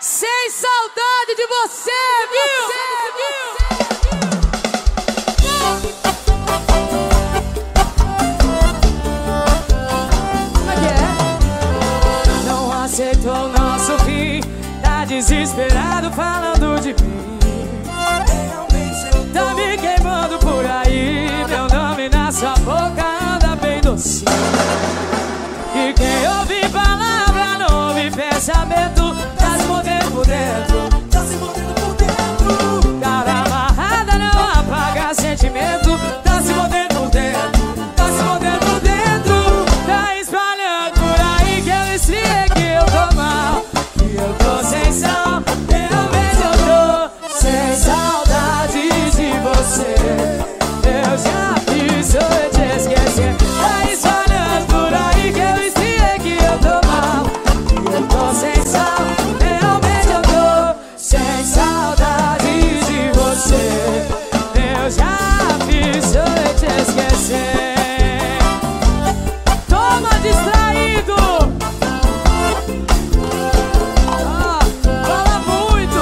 Sem saudade de você, viu? Não aceitou o nosso fim, tá desesperado falando de mim. Tá me queimando por aí, meu nome na sua boca anda bem docinho. E quem ouve palavra não ouve pensamento, tá se mordendo por dentro, tá se mordendo por dentro. Cara amarrada não apaga sentimento, tá se mordendo por dentro, tá se mordendo por dentro. Tá espalhando por aí que eu esfriei, que eu tô mal, que eu tô sem sal. Realmente eu tô sem saudade de você. Eu já fiz eu te esquecer. Tá espalhando por aí que eu esfriei, que eu tô mal, que eu tô sem sal. Realmente eu tô sem saudade de você. Eu já fiz eu te esquecer. Toma distraído. Fala muito.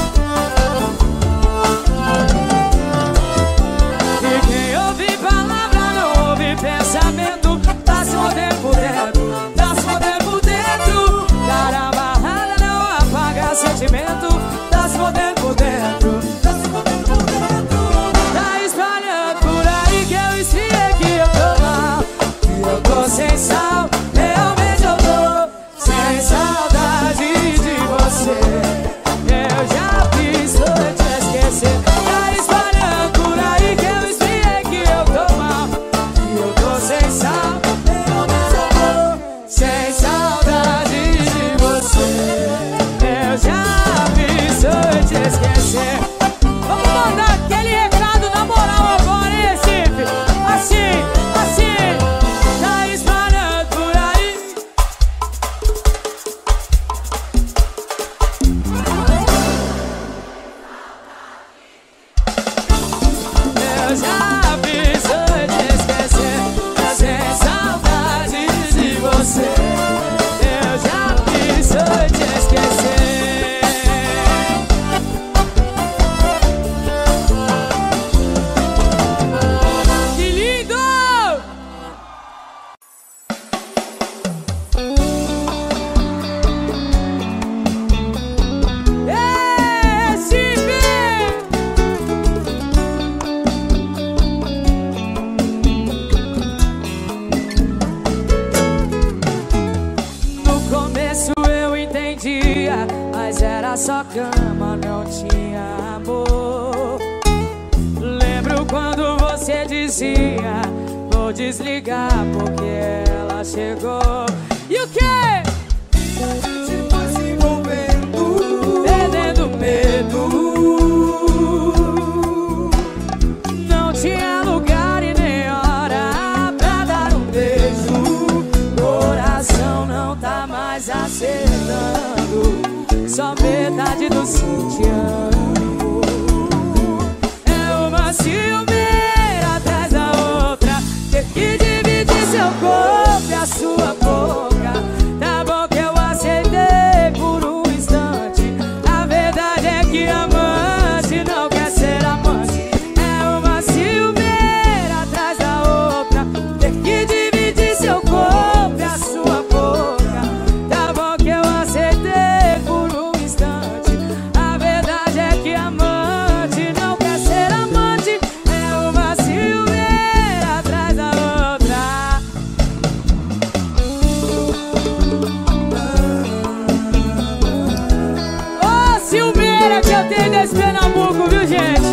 E quem ouve palavra não ouve pensamento, tá se mordendo por dentro, tá se mordendo por dentro. Cara amarrada não apaga sentimento, tá se mordendo por dentro, tá se mordendo por dentro. Tá espalhando por aí que eu esfriei, que eu tô mal, que eu tô sem sal. Realmente eu tô sem saudade de você. Eu já fiz tudo te esquecer. Tá espalhando por aí que eu esfriei, que eu tô mal, que eu tô sem sal. Realmente eu tô sem saudade de você. Eu já fiz tudo te esquecer. Vamos mandar aquele recado na moral agora, hein, Recife? Assim, assim. Tá espalhando por aí. Eu já fiz eu te esquecer. Tá sem saudade de você. Eu já fiz eu te esquecer. Que lindo! Recife! No começo eu entendia, mas era só cama, não tinha amor. Lembro quando você dizia: vou desligar porque ela chegou. E o quê? A gente foi se envolvendo, perdendo medo. Não tinha lugar e nem hora pra dar um beijo. Coração não tá mais acertando, só metade do seu te amo. É uma ciumeira atrás da outra, ter que dividir seu corpo e a sua boca. Tá bom que eu aceitei por um instante, a verdade é que amante não quer ser amante. É uma ciumeira atrás da outra, ter que dividir seu corpo e a sua boca. Tá bom que eu aceitei por um instante, a verdade é que amante não quer ser amante. É uma ciumeira atrás da outra. Ô, ciumeira que eu tenho desse Pernambuco, viu, gente?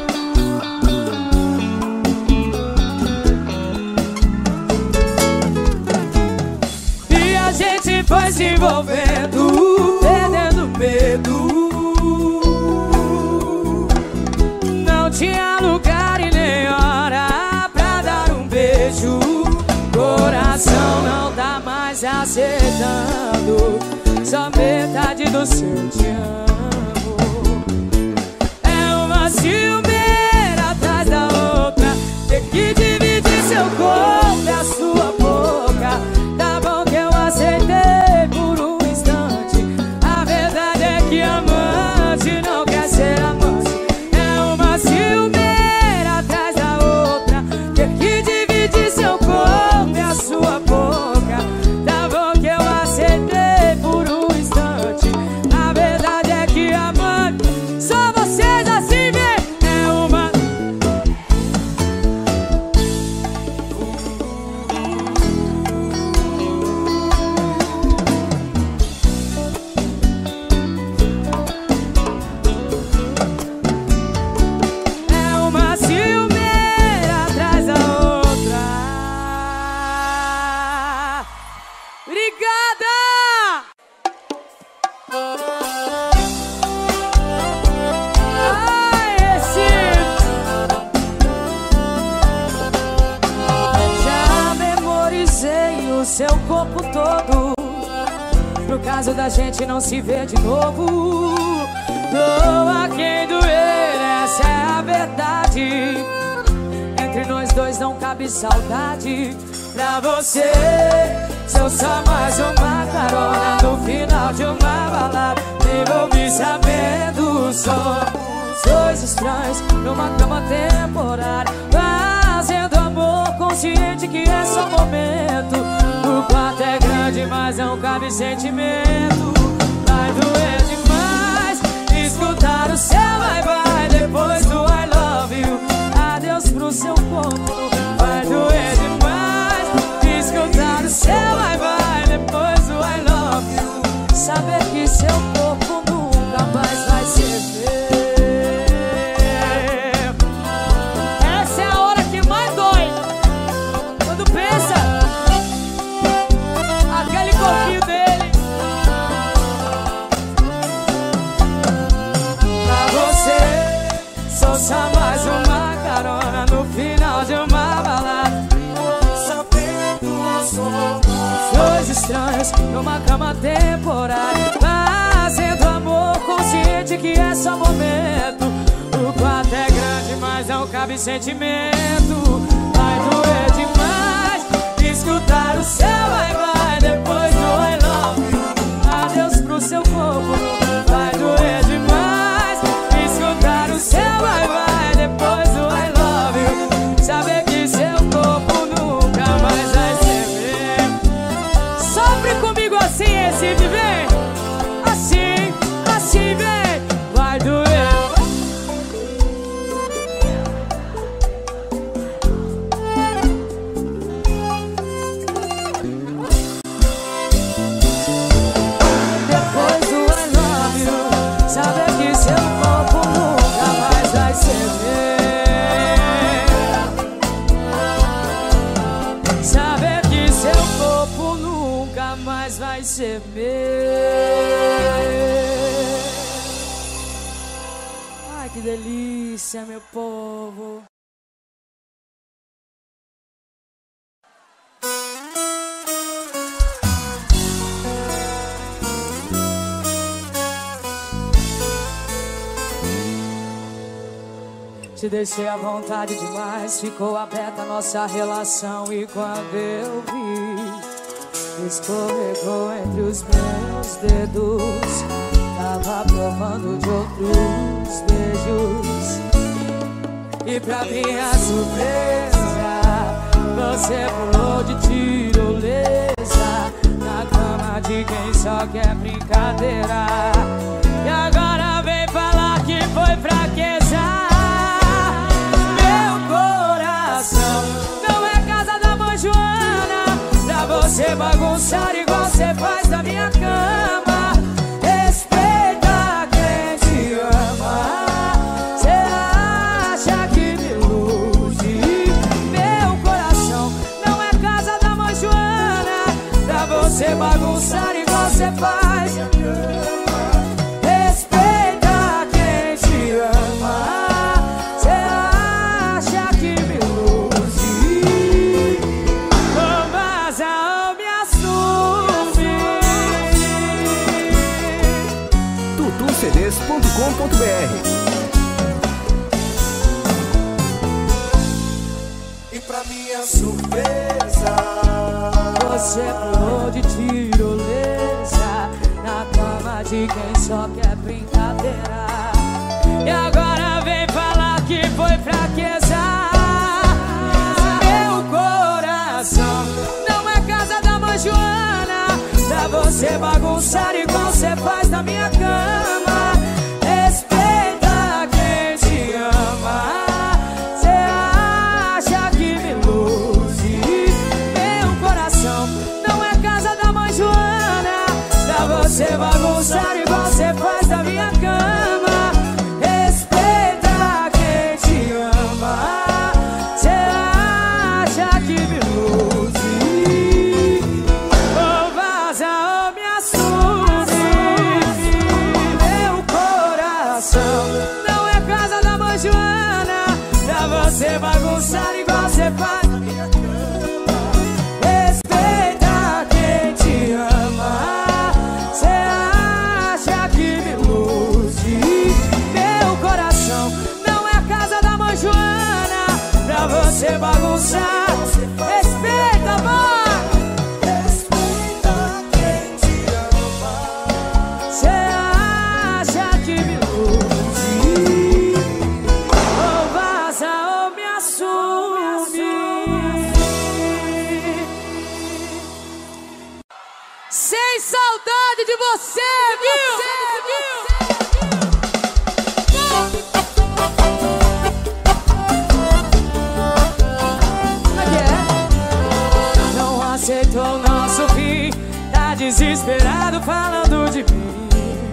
E a gente foi se envolvendo, perdendo medo. Não tinha lugar e nem hora pra dar um beijo. Coração não tá mais aceitando, só metade do seu te amo. É uma ciumeira atrás da outra, ter que dividir seu corpo e a sua boca. Tá bom que eu aceitei por um instante, a verdade é que Já memorizei o seu corpo todo, no caso da gente não se ver de novo. Doa quem doer, essa é a verdade. Entre nós dois não cabe saudade. Pra você, sou só mais uma carona no final de uma balada. Me envolvi sabendo, somos dois estranhos numa cama temporária, fazendo amor consciente que é só momento. O quarto é grande, mas não cabe sentimento. Vai doer demais escutar o seu bye-bye depois do I love you. Adeus pro seu corpo. Vai doer demais escutar o seu bye-bye depois do I love you. Saber que seu corpo nunca mais vai ser meu. Essa é a hora que mais dói, quando pensa aquele corpinho dele. Pra você, sou só mais uma carona no final de uma balada. Dois estranhos numa cama temporária, fazendo amor consciente que é só momento. O quarto é grande, mas não cabe sentimento. Vai doer demais escutar o seu bye-bye depois do I love you. Adeus pro seu corpo. Vai doer demais escutar o seu bye-bye depois do I love you. Saber que seu corpo nunca mais vai ser meu. Sofre comigo assim, esse vem. Assim, assim vem. Vai doer. Depois do I love you. Saber que seu corpo nunca mais vai ser meu. Saber que seu corpo nunca mais vai ser meu. Ai, que delícia, meu povo. Te deixei à vontade demais, ficou aberta a nossa relação. E quando eu vi, escorregou entre os meus dedos. Tava provando de outros beijos. E pra minha surpresa, você pulou de tirolesa na cama de quem só quer brincadeira. E agora vem falar que foi fraqueza. Não é casa da mãe Joana pra você bagunçar igual você faz na minha cama. Respeita quem te ama. Cê acha que me ilude? Meu coração não é casa da mãe Joana pra você bagunçar igual você faz na minha cama. Respeita quem te ama. cds.com.br. E pra minha surpresa, você pulou de tirolesa na cama de quem só quer brincadeira. E agora vem falar que foi fraqueza. Meu coração não é casa da mãe Joana pra você bagunçar igual você faz na minha cama. Respeita quem te ama. Cê acha que me ilude? Meu coração não é casa da mãe Joana pra você bagunçar igual você faz na minha cama. Respeita quem te ama. Cê acha que me ilude? Ou vaza ou me assume. de você, viu? Não aceitou o nosso fim, tá desesperado falando de mim.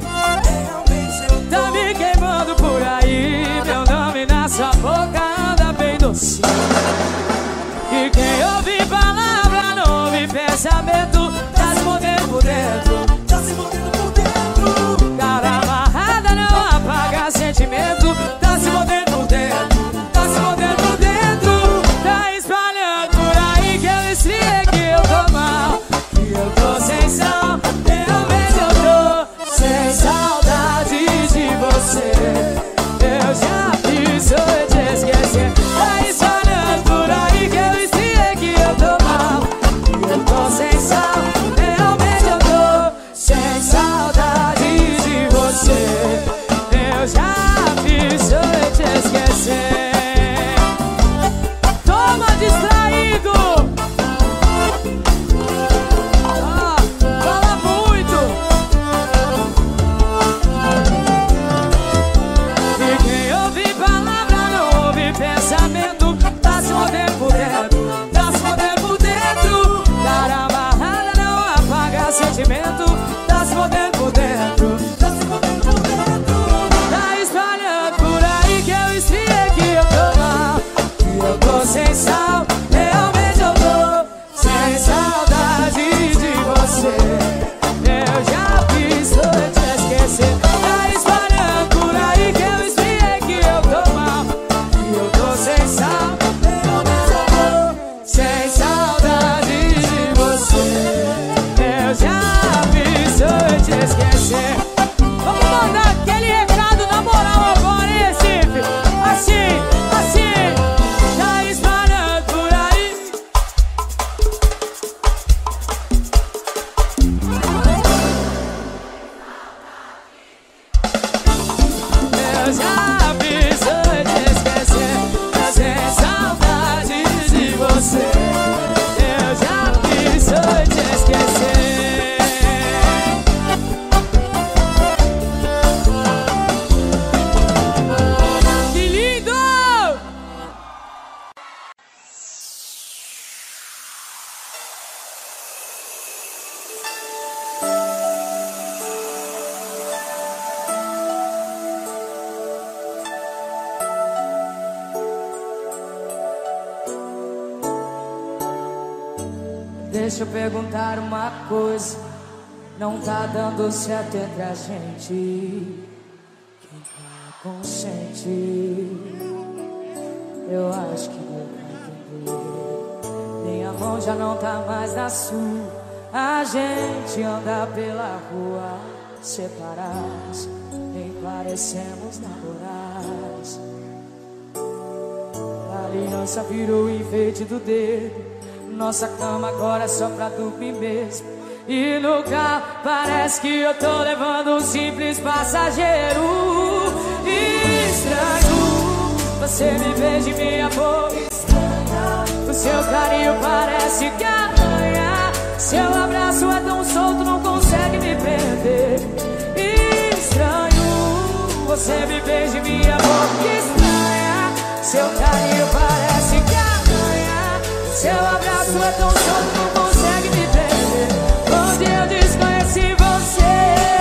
Tá me queimando por aí, meu nome na sua boca anda bem docinho. E quem ouve palavra não ouve pensamento, tá se mordendo por dentro, Tá se mordendo por dentro. cara amarrada não apaga sentimento, tá se mordendo por dentro, tá se mordendo por dentro. Tá espalhando por aí que eu esfriei, que eu tô mal, que eu tô sem sal. Realmente eu tô sem saudade de você. Eu já fiz eu te esquecer. Tá espalhando por aí que eu esfriei, que eu tô mal, que eu tô sem sal. Realmente eu tô sem saudade de você. Eu já fiz eu te esquecer. Toma distraído. Ah, fala muito. E quem ouve palavra não ouve pensamento, tá se mordendo por dentro, tá se mordendo por dentro. Cara amarrada não apaga sentimento, tá se mordendo por dentro, Tá se mordendo por dentro. tá espalhando por aí que eu esfriei, que eu tô mal, que eu tô sem sal. Realmente eu tô sem saudade de você. Eu já fiz eu te esquecer. Tá espalhando por aí que eu esfriei, que eu tô mal, que eu tô sem sal. Realmente eu tô sem saudade de você. Eu já fiz eu te esquecer. Vamos mandar aquele recado na moral agora, hein, Recife? Assim, assim. Tá espalhando por aí. Eu já fiz eu te esquecer. Tô sem saudade de você. Eu já fiz eu te esquecer. Que lindo! Deixa eu perguntar uma coisa, não tá dando certo entre a gente. Quem tá consciente? Eu acho que deu pra entender. Minha mão já não tá mais na sua. A gente anda pela rua separados, nem parecemos namorados. A aliança virou enfeite do dedo. Nossa cama agora é só pra dormir mesmo. E no carro parece que eu tô levando um simples passageiro. Estranho, você me beija e minha boca estranha. O seu carinho parece que arranha. Seu abraço é tão solto, não consegue me prender. Estranho, você me beija e minha boca estranha. Seu carinho parece que arranha. Seu abraço é tão solto, não consegue me prender. Onde eu desconheci você.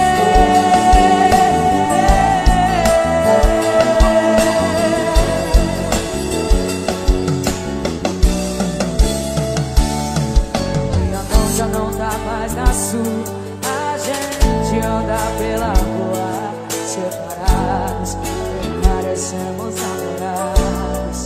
Minha mão já não tá mais na sua. A gente anda pela rua separados, nem parecemos namorados.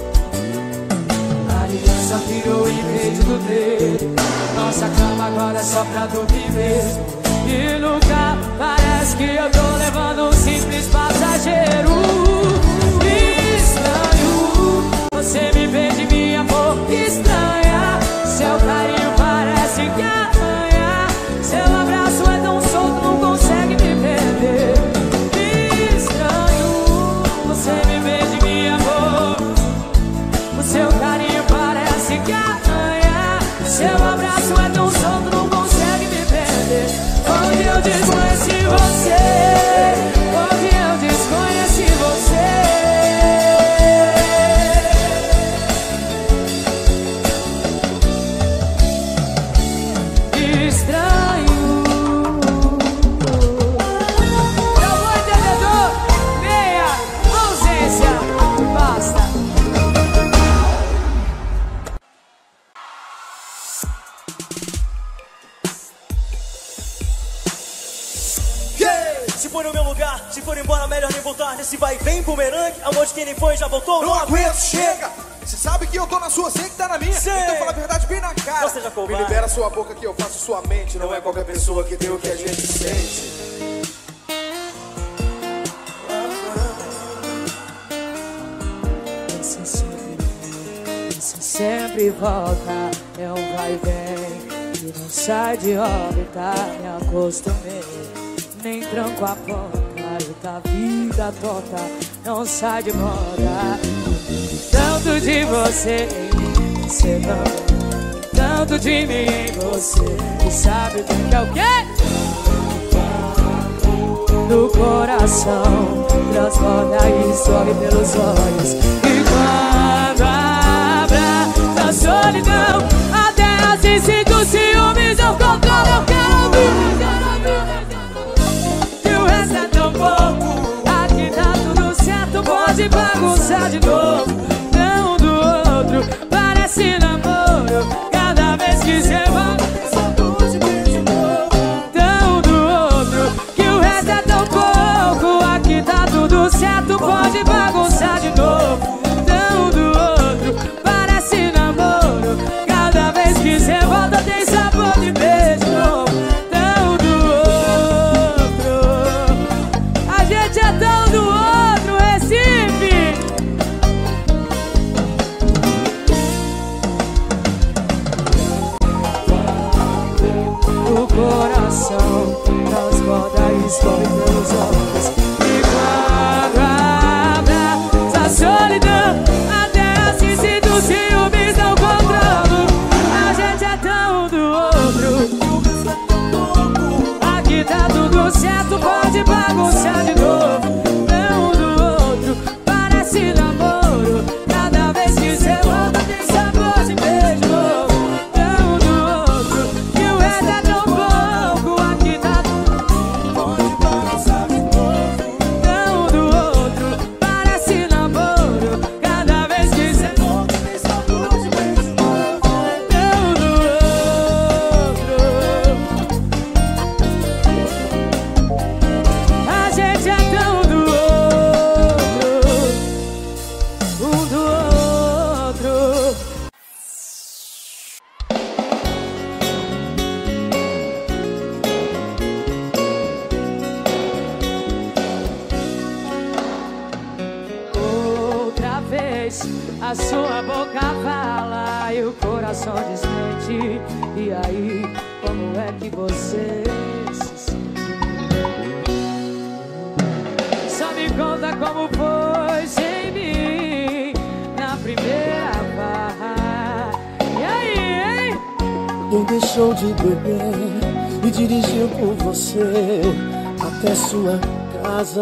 A aliança virou enfeite do dedo. Nossa cama agora é só pra dormir mesmo. E no carro parece que eu tô levando um simples passageiro. Estranho, você me beija e minha boca estranha. Seu carinho parece que arranha. Seu abraço é tão solto, não consegue me perder. Estranho, você me beija e minha boca. O seu carinho parece que arranha. Seu abraço é tão solto, não consegue me perder. Onde eu Se for no meu lugar, se for embora, melhor nem voltar. Nesse vai e vem, bumerangue, amor de quem nem foi já voltou. Não aguento, chega! Você sabe que eu tô na sua, sei que tá na minha. Sei. Então fala a verdade bem na cara. Não seja covarde. Me libera sua boca que eu faço sua mente. Não é qualquer pessoa que tem o que a gente sente. Você sempre volta, é um vai e vem que não sai de órbita. Me acostumei, nem tranco a porta. E tá vida torta, não sai de moda. Tanto de você em mim, você não. Tanto de mim em você, e sabe o que é o quê? Do coração, transborda e escorre pelos olhos. E quando abraça a solidão, até assim sinto ciúmes, eu controlo, eu quero ouvir. Que o resto é tão pouco, aqui tá tudo certo, pode bagunçar de novo. Não do outro, parece namoro, cada vez que cê volta. Certo, pode bagunçar de novo. Tão do outro, parece namoro, cada vez que cê volta tem sabor de beijo novo. Tão do outro, a gente é tão do outro, Recife. O coração transborda e escorre pelos olhos. Solidão, até assim sinto ciúmes, não controlo. A gente é tão do outro. Aqui tá tudo certo, pode bagunçar de novo. Não do outro, parece namoro, cada vez que cê volta tem sabor de beijo novo. Não do outro, que o resto é tão pouco. Aqui tá tudo, pode bagunçar de novo. Não do outro, parece namoro, cada vez que cê volta tem sabor de beijo novo. Não do outro, a gente é tão do outro, um do outro. Outra vez a sua boca fala e o coração desmente. E aí, como é que você se sente? Só me conta como foi sem mim na primeira barra. E aí, hein? Quem deixou de beber e dirigiu com você até sua casa?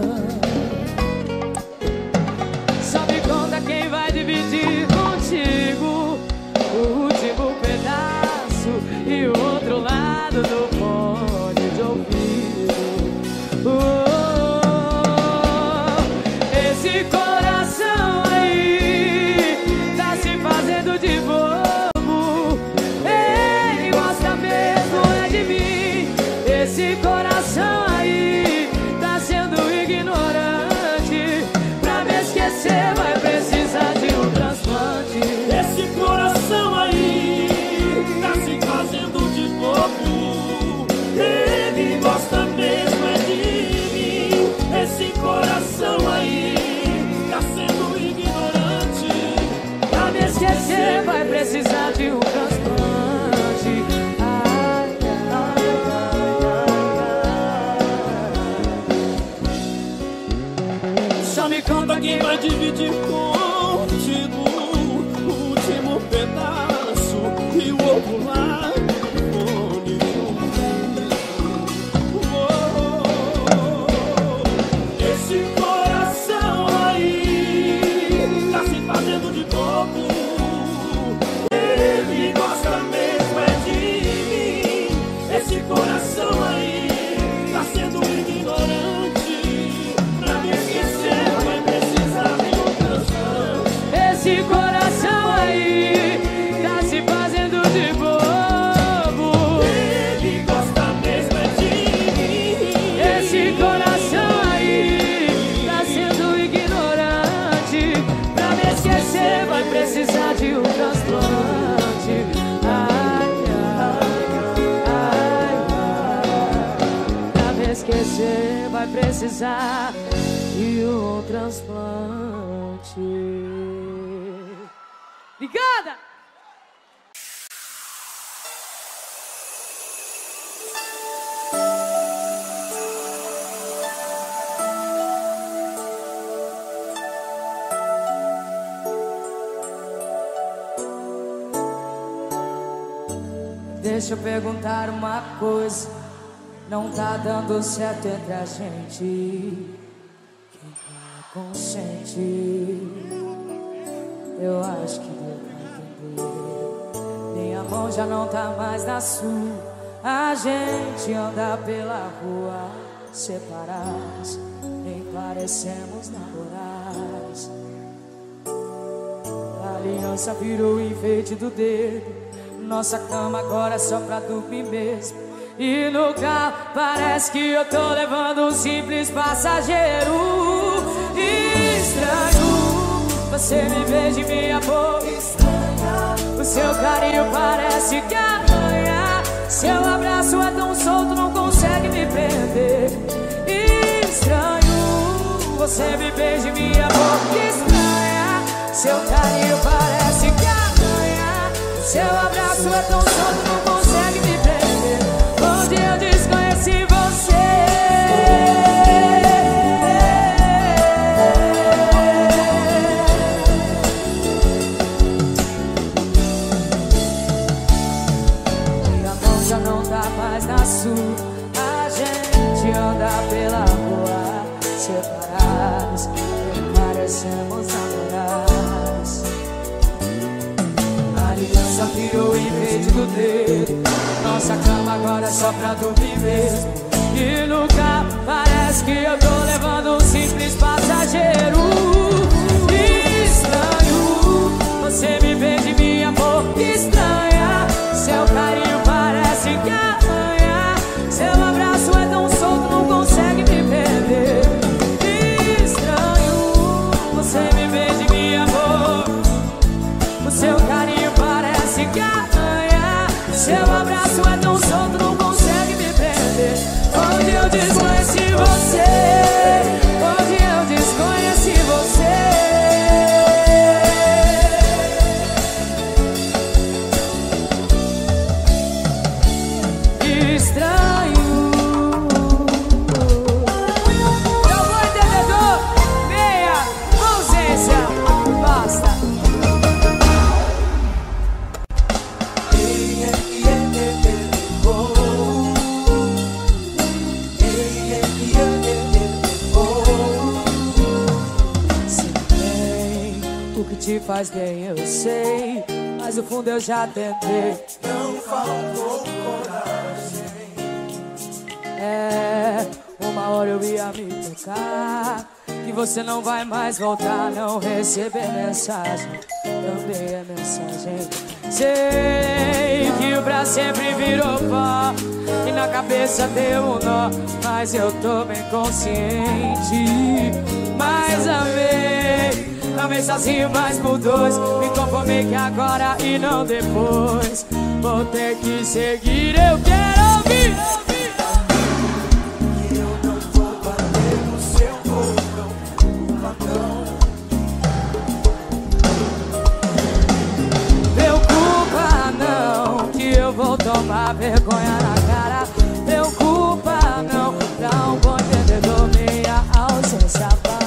Só me conta quem vai dividir contigo o último pedaço e o outro lado do fone de ouvido. Esse coração aí tá se fazendo de bobo. Ele gosta mesmo é de mim. Esse coração aí tá sendo ignorante. Pra me esquecer vai precisar de um transplante. Esse coração aí tá se fazendo de bobo. Ele gosta mesmo é de mim. Esse coração aí tá sendo ignorante. Pra me esquecer vai precisar de um transplante. Ai, ai, ai. Só me conta quem vai dividir contigo o último pedaço e o outro lado do fone de ouvido. Esse coração aí tá se fazendo de bobo. Ele gosta mesmo é de mim. Esse coração aí tá sendo ignorante. Pra me esquecer vai precisar de um transplante. esquecer vai precisar de um transplante. Obrigada! Deixa eu perguntar uma coisa. Não tá dando certo entre a gente. Quem tá consciente? Eu acho que deu pra entender. Minha mão já não tá mais na sua. A gente anda pela rua separados, nem parecemos namorados. A aliança virou enfeite do dedo. Nossa cama agora é só pra dormir mesmo. E no carro parece que eu tô levando um simples passageiro. Estranho, você me beija e me amor. O seu carinho parece que arranha. Seu abraço é tão solto, não consegue me prender. Estranho, você me beija e me amor. Estranha, seu carinho parece que arranha. Seu abraço é tão solto, não consegue me prender. Onde eu desconheci você. Minha mão já não tá mais na sua. A gente anda pela rua separados, nem parecemos namorados. A aliança virou enfeite do dedo. Nossa cama agora é só pra dormir mesmo. E no carro parece que eu tô levando um simples passageiro. Estranho, você me beija e me amor. Estranha, seu carinho parece que arranha. Seu abraço é tão solto, não consegue me perder. Estranho, você me beija e me amor. O seu carinho parece que arranha. Seu abraço é tão solto, não consegue me prender. Onde eu desconheci você. Onde eu desconheci você. Estranho. Eu vou entendedor. Meia ausência. Basta. O que te faz bem eu sei, mas no fundo eu já tentei. Não faltou coragem. É, uma hora eu ia me tocar que você não vai mais voltar. Não receber mensagem, também é mensagem. Sei que o pra sempre virou pó e na cabeça deu um nó, mas eu tô bem consciente. Mas amei sozinho, mas por dois. Me conformei que agora e não depois. Vou ter que seguir, eu quero ouvir. Que eu não vou bater no seu botão. Preocupa não, que eu vou tomar vergonha na cara. Preocupa não, dá um bom entendedor, minha ausência vai.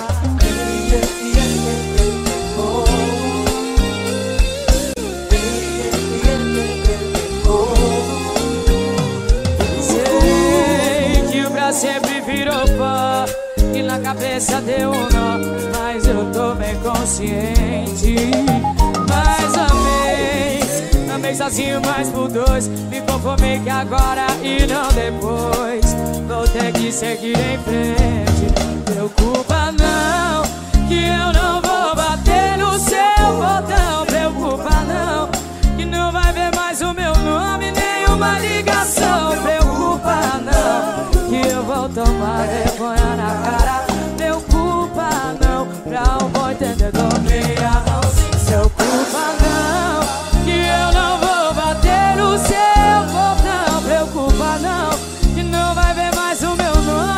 Sempre virou pó e na cabeça deu um nó, mas eu tô bem consciente. Mas amei sozinho, mas por dois. Me conformei que agora e não depois. Vou ter que seguir em frente. Preocupa não, que eu não vou bater no seu botão. Preocupa não, que não vai ver mais o meu nome, nenhuma ligação. Preocupa não, que eu vou tomar vergonha na cara. Preocupa não, pra um bom entendedor, meia ausência. Preocupa não, que eu não vou bater no seu botão. Preocupa não, que não vai ver mais o meu nome.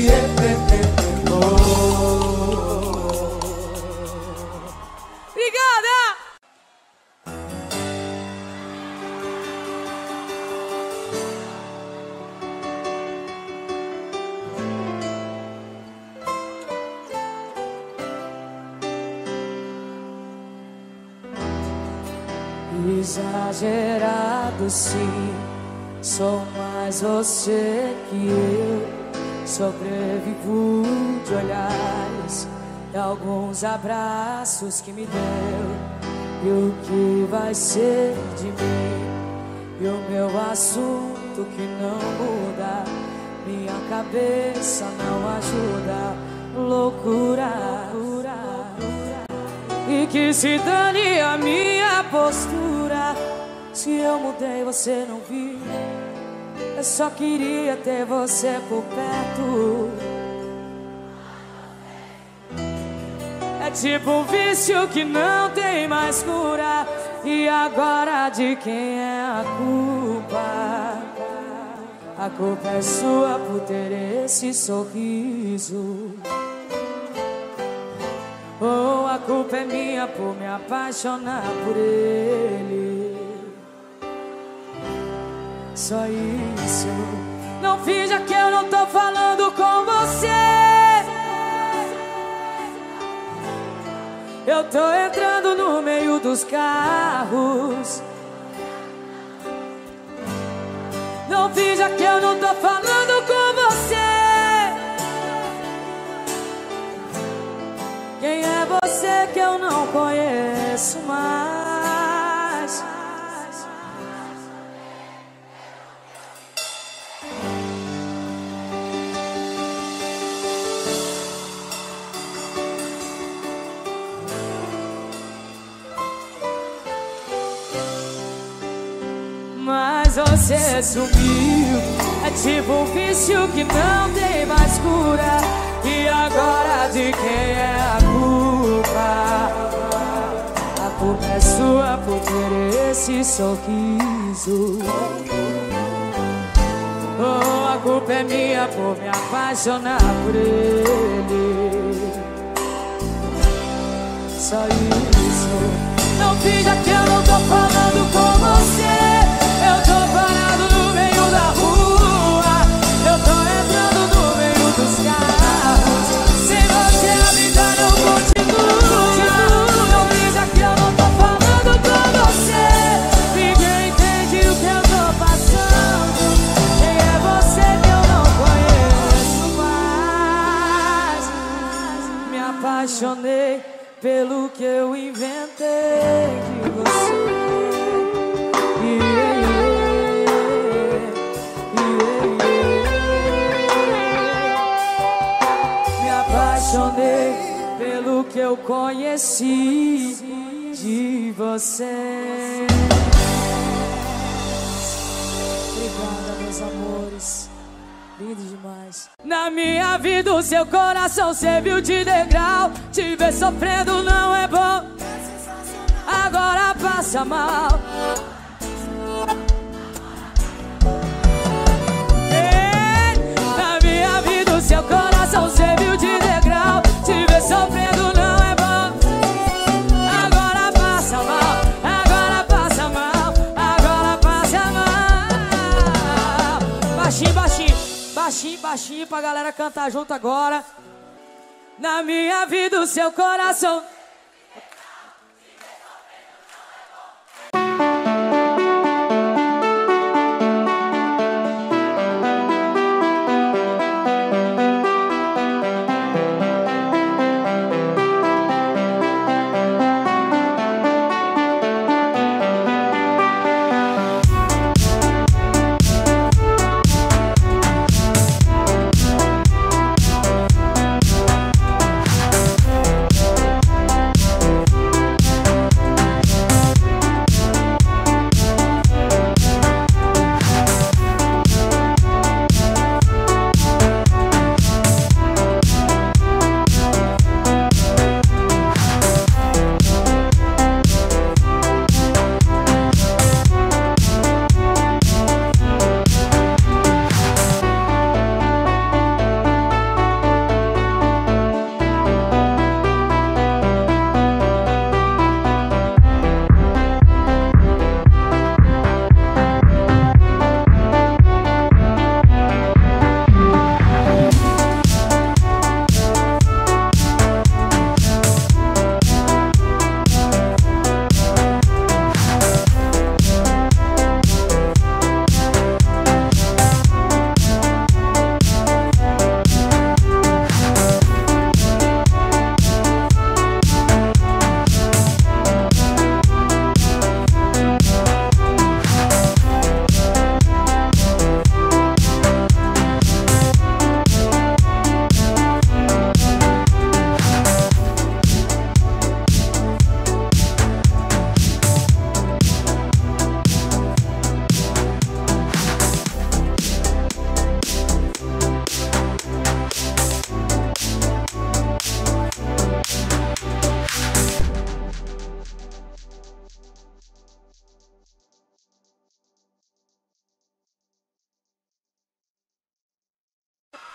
Obrigada! Exagerado sim, sou mais você que eu. Sobrevivo de olhares e alguns abraços que me deu. E o que vai ser de mim? E o meu assunto que não muda, minha cabeça não ajuda. Loucura, e que se dane a minha postura. Se eu mudei você não viu, eu só queria ter você por perto. É tipo um vício que não tem mais cura. E agora de quem é a culpa? A culpa é sua por ter esse sorriso. Ou a culpa é minha por me apaixonar por ele. Só isso. Não finja que eu não tô falando com você. Eu tô entrando no meio dos carros. Não finja que eu não tô falando com você. Quem é você que eu não conheço mais? Mas você sumiu. É tipo um vício que não tem mais cura. E agora de quem é a culpa? A culpa é sua por ter esse sorriso. Oh, a culpa é minha por me apaixonar por ele. Só isso. Não finja que eu não tô falando com você. Eu tô parado no meio da rua. Eu tô entrando no meio dos carros. Sem você a vida não continua. Não finja que eu não tô falando com você. Ninguém entende o que eu tô passando. Quem é você que eu não conheço mais? Me apaixonei pelo que eu inventei de você. Me apaixonei pelo que eu conheci de você. Obrigada, meus amores. Lindo demais. Na minha vida o seu coração serviu de degrau. Te ver sofrendo não é bom. Agora passa mal. Na minha vida o seu coração serviu de degrau. Te ver sofrendo não é bom. Agora passa mal. Agora passa mal. Agora passa mal. Baixinho, baixinho. Baixinho, baixinho pra galera cantar junto agora. Na minha vida o seu coração.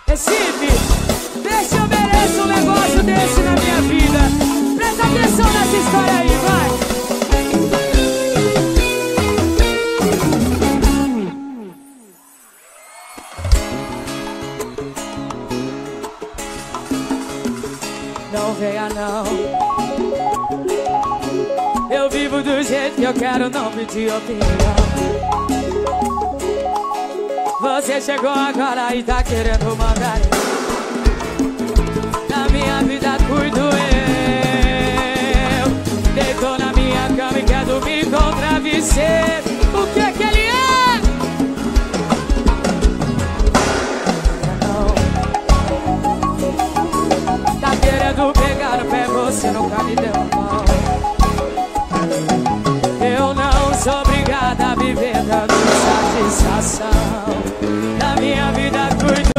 Recife, vê se eu mereço um negócio desse na minha vida. Presta atenção nessa história aí, vai. Não venha não, eu vivo do jeito que eu quero, não pedir opinião. Você chegou agora e tá querendo mandar. Na minha vida cuido eu. Deitou na minha cama e quer dormir com travesseiro. O que é que ele é? Não. Tá querendo pegar no pé, você nunca me deu a mão. Eu não sou obrigada a viver dando satisfação. Na minha vida cuido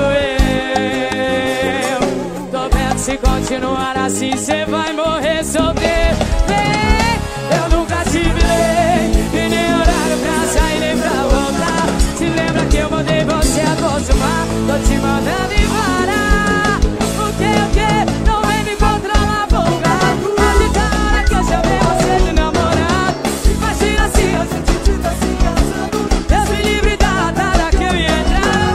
eu. Tô vendo se continuar assim cê vai morrer solteiro. Vem, eu nunca tive lei e nem horário pra sair nem pra voltar. Se lembra que eu mandei você acostumar? Tô te mandando embora. O que? Não vem me controlar, folgado. Mas tá na hora que eu chamei você de namorado. Imagina se a gente tivesse casado. Deus me livre da latada que eu ia entrar.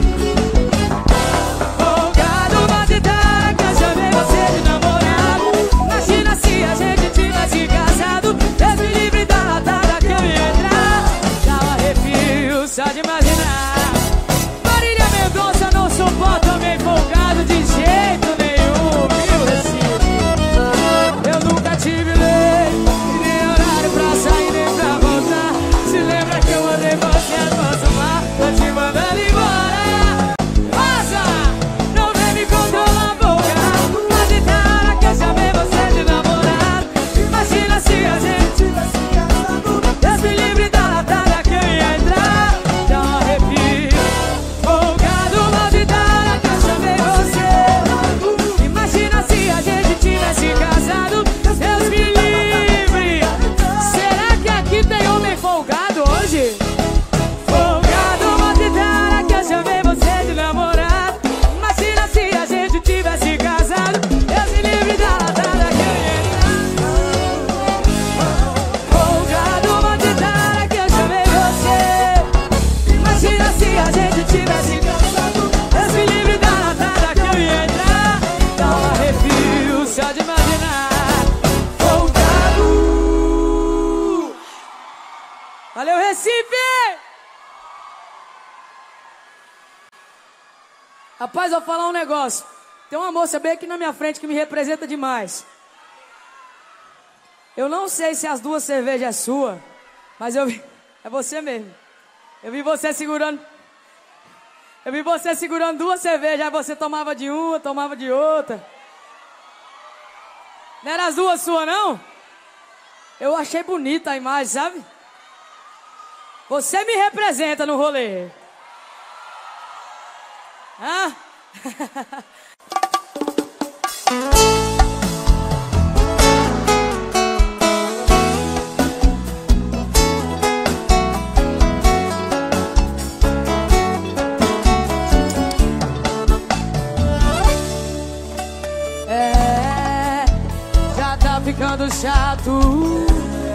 Folgado, mas tá na hora que eu chamei você de namorado. Imagina se a gente tivesse casado. Deus me livre da latada que eu ia entrar. Dá um arrepio só de imaginar. Marília Mendonça, não suporto homem folgado de jeito nenhum, viu, Recife? Eu nunca tive lei e nem horário pra sair nem pra voltar. Se lembra que eu mandei você acostumar? Tô te mandando embora. Vaza! Não vem me controlar, folgado. Mas tá na hora que eu chamei você de namorado. Imagina se a gente tivesse casado. Deus me livre da latada que eu ia entrar. Dá um arrepio. Folgado, mas tá na hora que eu chamei você. Imagina se a gente tivesse casado. Deus me livre. Será que aqui tem homem folgado hoje? Folgado, mas tá na hora que eu chamei você de namorado. Imagina se a gente tivesse casado. Deus me livre da latada que eu ia entrar. Folgado, mas tá na hora que eu chamei você. Imagina se a gente tivesse casado. Deus me livre da latada que eu ia entrar. Dá um arrepio só de imaginar. Folgado. Valeu, Recife! Rapaz, eu vou falar um negócio. Tem uma moça bem aqui na minha frente que me representa demais. Eu não sei se as duas cervejas é sua, mas eu vi... É você mesmo. Eu vi você segurando duas cervejas. Aí você tomava de uma, tomava de outra. Não era as duas suas, não? Eu achei bonita a imagem, sabe? Você me representa no rolê. Hã? Já tá ficando chato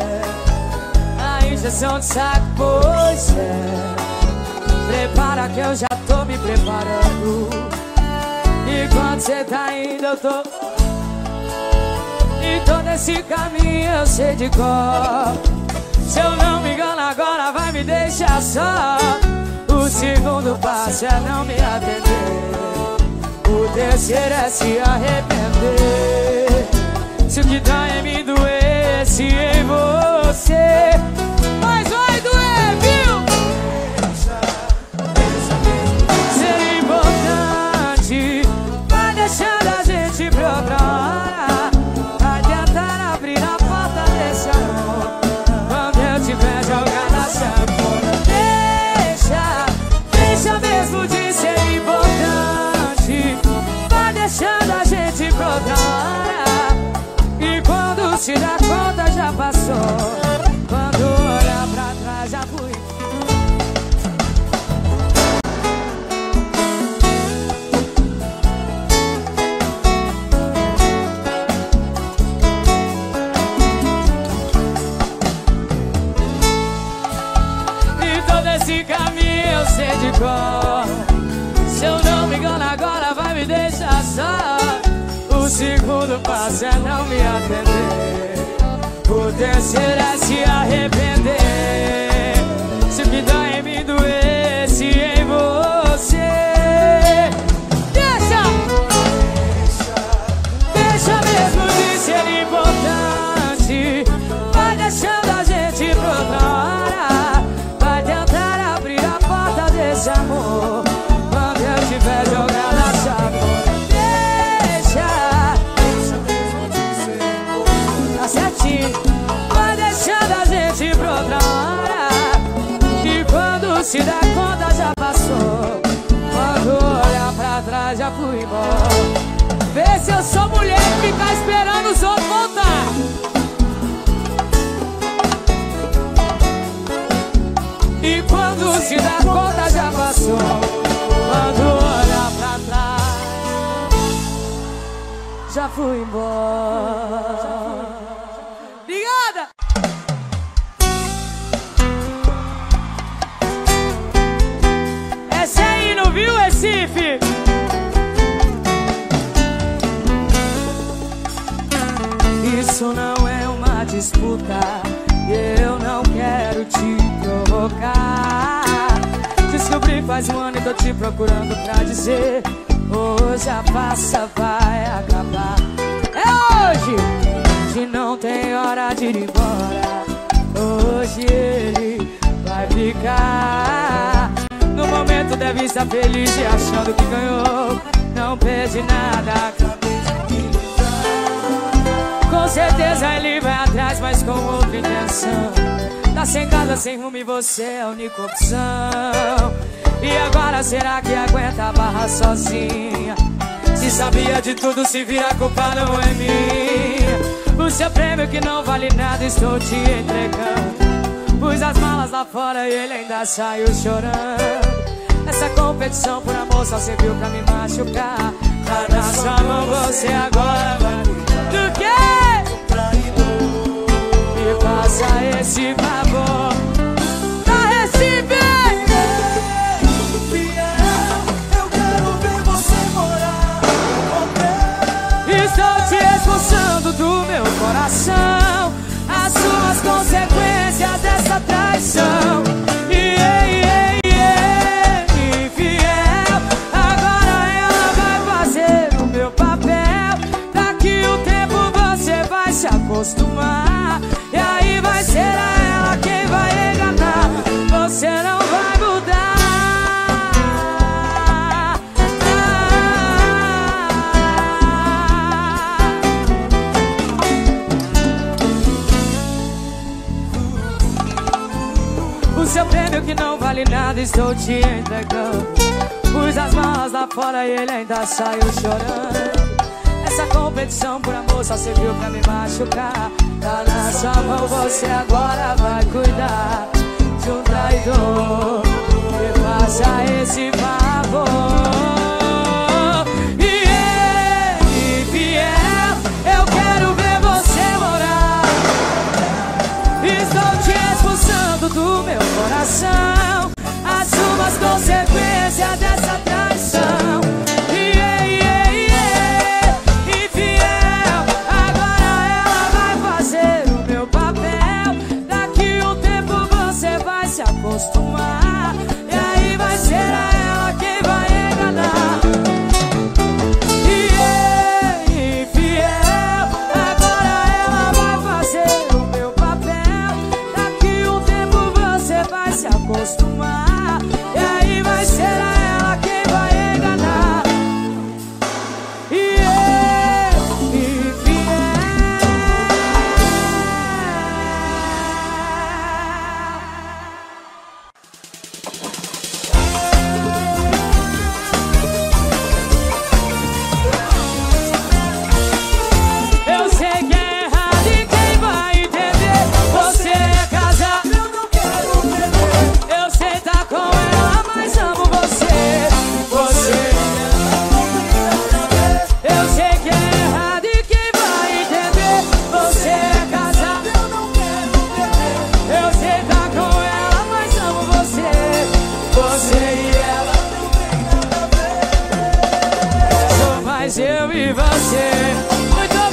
a injeção de saco, pois é. Prepara que eu já tô me preparando. E quando cê tá indo eu tô. E todo esse caminho eu sei de cor. Se eu não me engano agora vai me deixar só. O segundo passo é não me atender. O terceiro é se arrepender. Se o que dói é me doer, se em você. Mas vai doer, viu? Ser importante. Vai deixando a gente pra outra hora. Vai tentar abrir a porta desse amor. Quando eu tiver jogado a sanfona. Deixa mesmo de ser importante. Vai deixando a gente pra outra hora. E quando se dá conta já passou. Quando segundo passo é não me atender. O terceiro é se arrepender. Se o que dói em mim doesse em você. Deixa mesmo de ser importante. Vai deixando a gente pra outra hora. Vai tentar abrir a porta desse amor quando eu tiver jogado a chave. Deixa mesmo de ser importante. Tá certinho. Vai deixando a gente pra outra hora. E quando se dá conta já passou. Quando olhar pra trás já fui embora. Vê se eu sou mulher que fica esperando os outros voltar. E quando se dá conta já passou. Quando olhar pra trás já fui embora. Obrigada! Essa aí, não viu, Recife? Isso não é uma disputa, eu não quero te provocar. Descobri faz um ano e tô te procurando pra dizer: hoje a farsa vai acabar. É hoje, hoje não tem hora de ir embora. Hoje ele vai ficar. No momento deve estar feliz e achando que ganhou. Não perde nada, acabei de me livrar. Com certeza ele vai atrás, mas com outra intenção. Tá sem casa, sem rumo e você é a única opção. E agora será que aguenta a barra sozinha? Se sabia de tudo, se vira, a culpa não é minha. O seu prêmio que não vale nada estou te entregando. Pus as malas lá fora e ele ainda saiu chorando. Essa competição por amor só serviu pra me machucar. Tá na sua mão, você agora vai do quê? Me faça esse favor. Da Recife! Eu quero ver você morar. Estou te expulsando do meu coração. As suas consequências dessa traição. Infiel. Agora ela vai fazer o meu papel. Daqui um tempo você vai se acostumar. E aí vai ser ela quem vai enganar. Você não vai mudar. O seu prêmio que não vale nada estou te entregando. Pus as malas lá fora e ele ainda saiu chorando. Essa competição por amor só serviu pra me machucar. Tá na sua mão, você agora vai cuidar de um traidor. Me faça esse favor. Infiel, eu quero ver você morar. Estou te expulsando do meu coração. As suas consequências dessa traição. Infiel, agora ela vai fazer o meu papel. Daqui um tempo você vai se acostumar. E aí vai ser ela quem vai enganar. Infiel, agora ela vai fazer o meu papel. Daqui um tempo você vai se acostumar. E aí vai ser ela quem vai enganar. Eu sei que é errado e quem vai entender? Você é casado, eu não quero perder. Eu sei tá com ela, mas amo você. Eu sei que é errado e quem vai entender? Você é casado, eu não quero perder. Eu sei tá com ela, mas amo você. Você e ela não tem nada a ver. Sou mais eu e você. Muito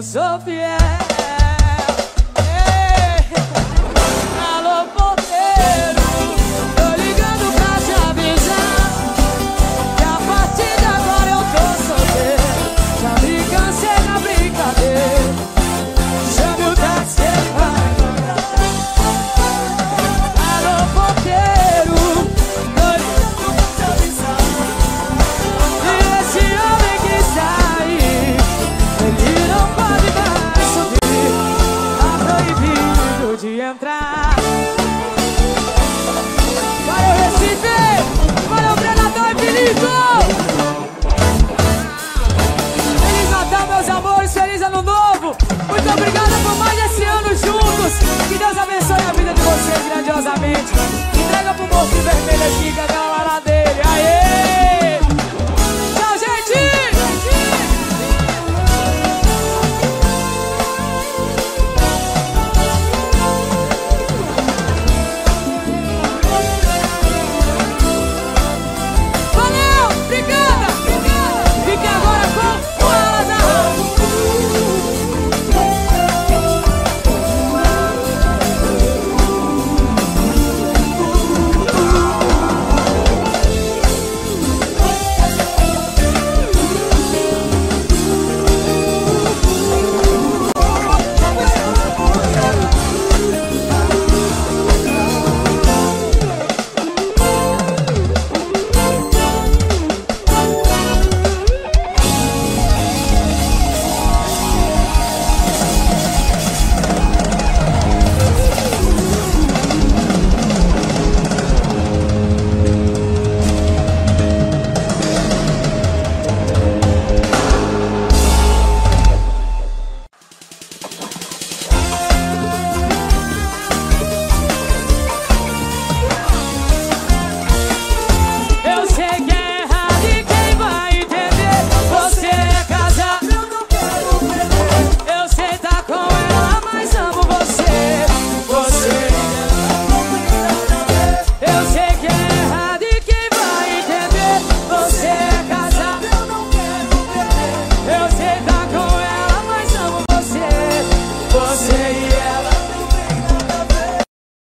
sou fiel. Alô, porteiro, tô ligando pra te avisar que a partir de agora eu tô solteiro. Já me cansei na brincadeira. Chame o táxi, vai. Alô, porteiro, tô ligando pra te avisar. E esse homem que está aí, ele não pode mais subir. Tá proibido de entrar. Valeu, Recife! Valeu, Predador e Felipe! Feliz Natal, meus amores! Feliz Ano Novo! Muito obrigado por mais esse ano juntos! Que Deus abençoe a vida de vocês grandiosamente! Entrega pro moço vermelho aqui, que é a galera dele! Aê! Tchau, gente! Valeu! Obrigada! Fique agora com o Alazar! Eu sei que é errado e quem vai entender? Você é casado, eu não quero perder. Eu sei tá com ela, mas amo você. Eu sei que é errado e quem vai entender? Você é casado, eu não quero perder. Eu sei tá com ela, mas amo você. Você e ela não tem nada a ver.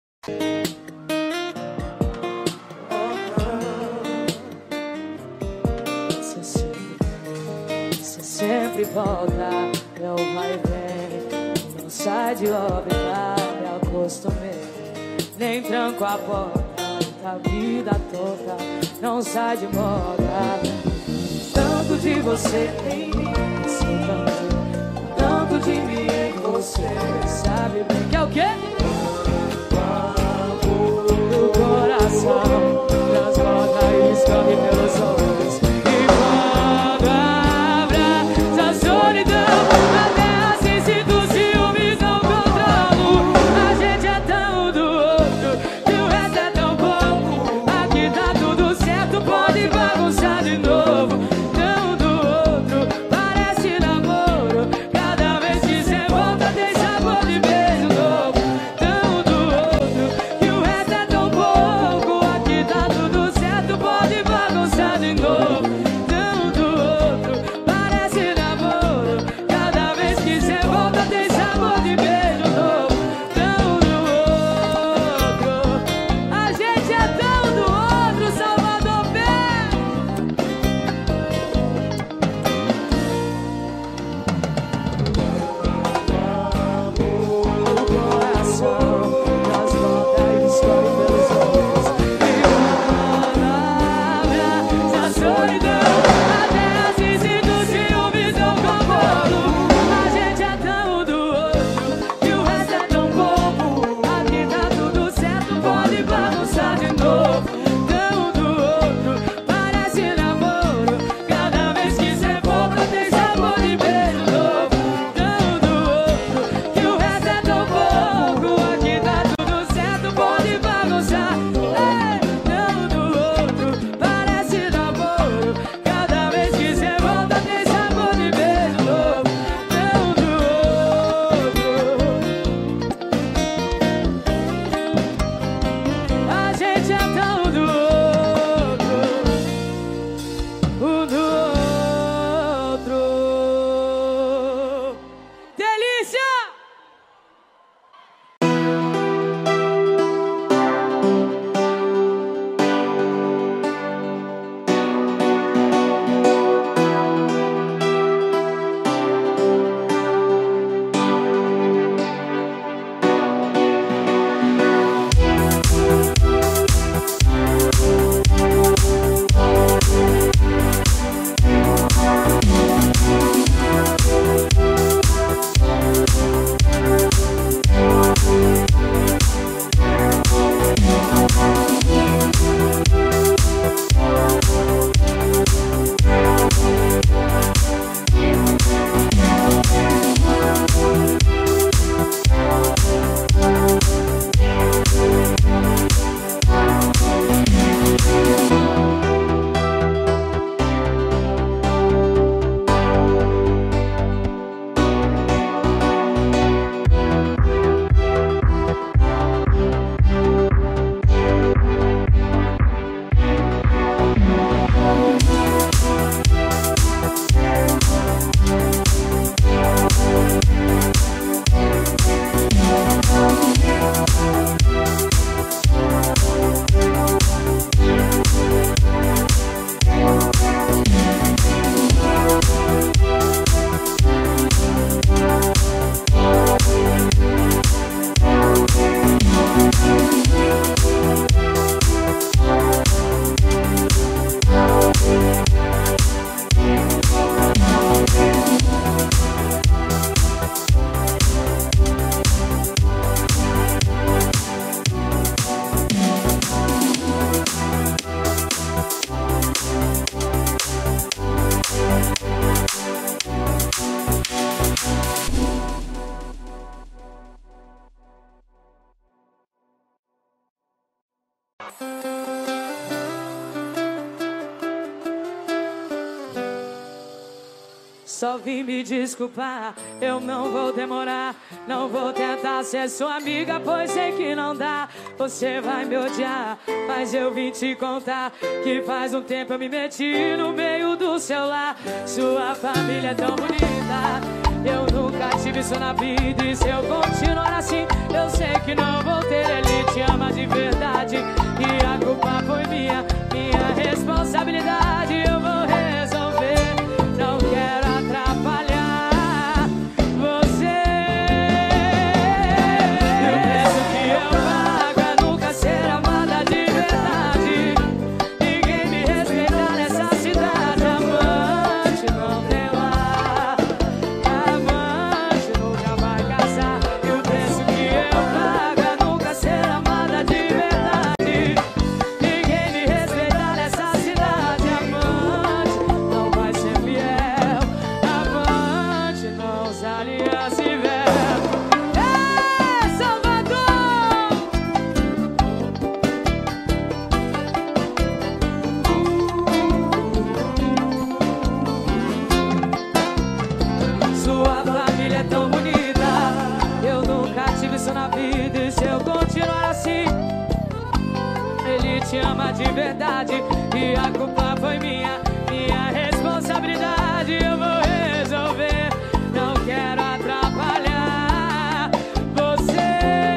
Você sempre volta, eu vai e vem. Não sai de órbita, me acostumei. Nem tranco a porta, a vida toda não sai de moda. Tanto de você em mim, tanto de mim em você. Sabe bem que é o quê? Do coração transborda e escorre pelos olhos. E quando abraça a solidão, até assim sinto ciúmes, não controlo. A gente é tão um do outro que o resto é tão pouco. Aqui tá tudo certo, pode bagunçar de novo. Tão um do outro, parece namoro. Cada vez que cê volta tem sabor de beijo novo. Só vim me desculpar, eu não vou demorar. Não vou tentar ser sua amiga, pois sei que não dá. Você vai me odiar, mas eu vim te contar que faz um tempo eu me meti no meio do celular. Sua família é tão bonita, eu nunca tive isso na vida. E se eu continuar assim, eu sei que não vou ter. Ele te ama de verdade e a culpa foi minha responsabilidade. Eu vou resolver, não quero atrapalhar você. E o preço que eu pago é nunca ser amada de verdade. Ninguém me respeita nessa cidade. Amante não tem lar, amante nunca vai casar. E o preço que eu pago é nunca ser amada de verdade. Ninguém me respeita nessa cidade. Amante não vai ser fiel, amante não usa aliança e véu. Ei, Salvador! Sua família é tão bonita, eu nunca tive isso na vida. E se eu continuar assim, ele te ama de verdade e a culpa foi minha responsabilidade. Eu vou resolver, não quero atrapalhar você.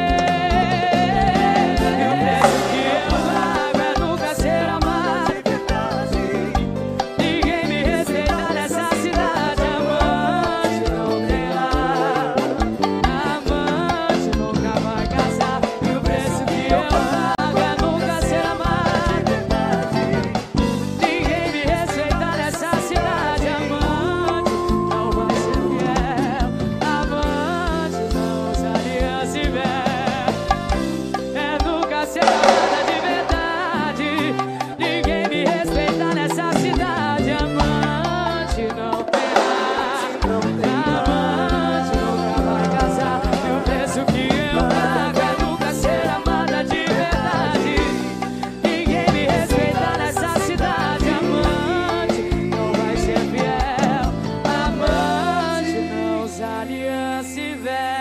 E o preço que eu pago é nunca ser amado. Ninguém me respeita nessa cidade. Amante não tem lar, amante nunca vai casar. E o preço que eu pago é nunca ser amado. Ninguém me respeita nessa cidade. Amante não vai ser fiel, amante não usa aliança e véu. É nunca ser amada de verdade. Ninguém me respeita nessa cidade. Amante não tem lar, amante nunca vai casar. E o preço que eu pago é nunca ser amada de verdade. Ninguém me respeita nessa cidade. Amante não vai ser fiel, amante não usa aliança e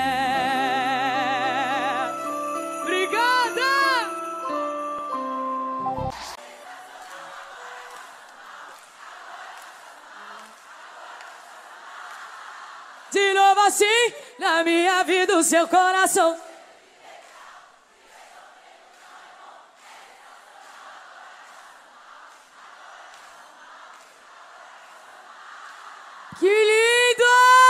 véu. Obrigada! De novo assim, na minha vida, o seu coração. Que lindo!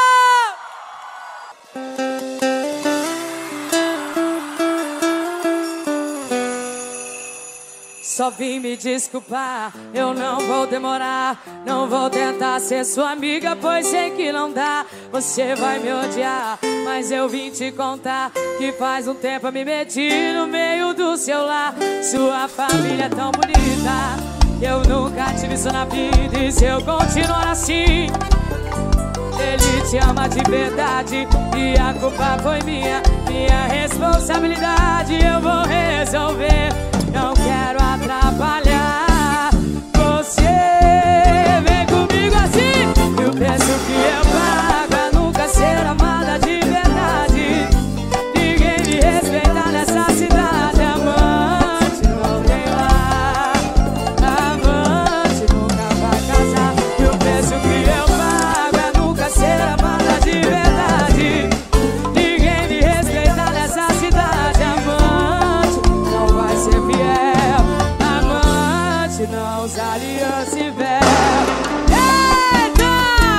Só vim me desculpar, eu não vou demorar. Não vou tentar ser sua amiga, pois sei que não dá. Você vai me odiar, mas eu vim te contar que faz um tempo eu me meti no meio do seu lar. Sua família é tão bonita, eu nunca tive isso na vida. E se eu continuar assim, ele te ama de verdade e a culpa foi minha responsabilidade. Eu vou resolver, não quero atrapalhar você. Vem comigo assim. E o preço que eu pago é nunca ser amada de verdade. Ninguém me respeita nessa cidade. Amante não tem lar, amante nunca vai casar. E o preço que eu pago é nunca ser amada de verdade. Ninguém me respeita nessa cidade. Amante não vai ser fiel, amante não usa aliança e véu. Eita!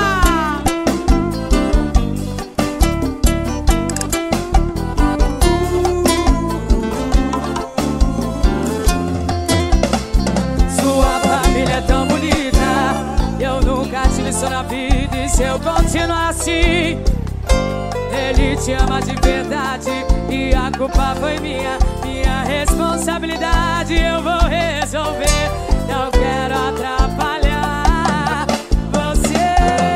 Sua família é tão bonita, eu nunca tive isso na vida. E se eu continuar assim, ele te ama de verdade e a culpa foi minha responsabilidade. Eu vou resolver, não quero atrapalhar você.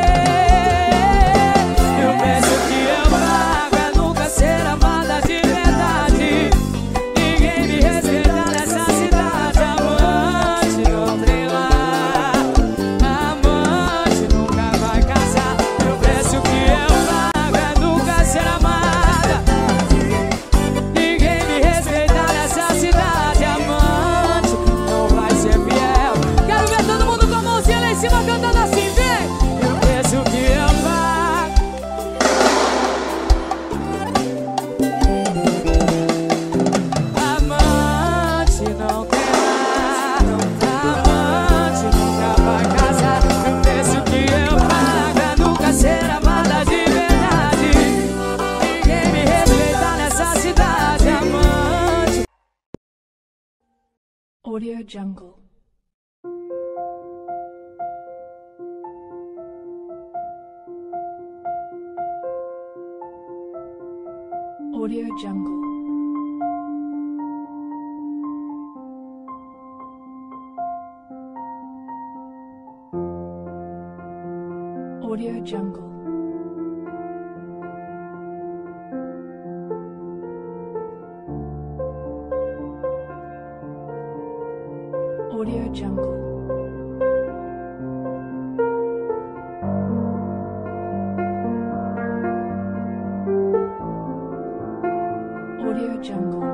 E o preço que eu pago é nunca ser amada de verdade. Ninguém me respeita nessa cidade. Audio Jungle. Audio Jungle. Audio Jungle. Audio Jungle. Audio Jungle.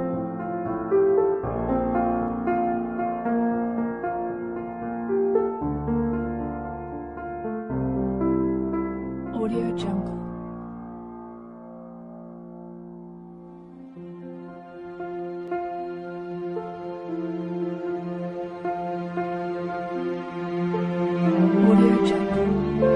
Audio Jungle. Audio Jungle.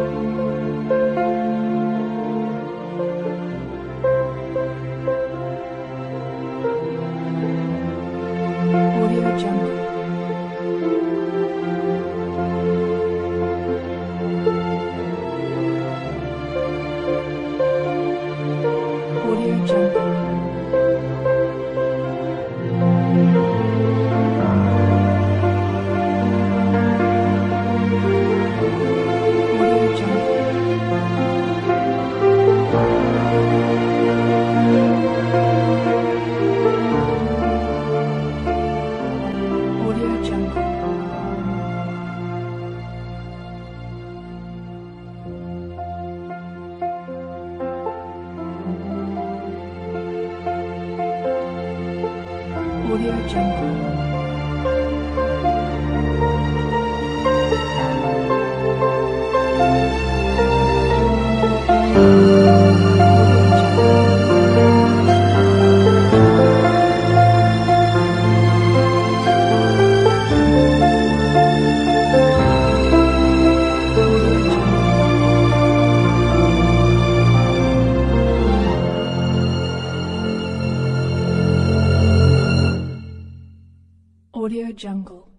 Audio Jungle. Audio Jungle. Audio Jungle. Audio Jungle. Audio Jungle.